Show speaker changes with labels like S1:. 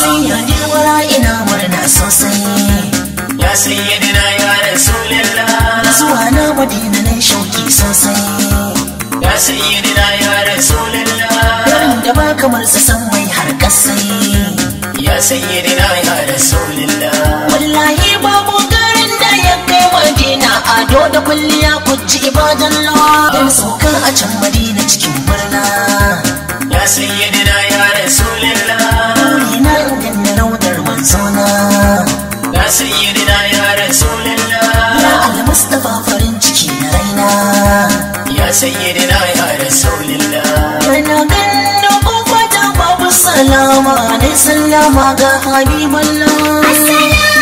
S1: sayyidina ina murna sosai.
S2: Ya sayyidina ya Rasulullah,
S1: zuwa na Madina nan shauki sosai.
S2: ya sayyidina ya Rasulullah,
S1: garin da ba kamar sa san mai har kasai.
S2: ya sayyidina ya Rasulullah,
S1: wallahi babu garin da ya kai Madina ado da kulliya kuci ibadallah. dan sauka a can Madina cikin murna.
S2: ya sayyidina ya Rasulullah,
S1: ina ganin raudar manzona.
S2: ya sayyidina ya Rasulullah,
S1: ya al-Mustafa farin ciki na raina.
S2: ya sayyidina ya Rasulullah,
S1: yana ganin kofata babu salama ne sallama ga Habibullah.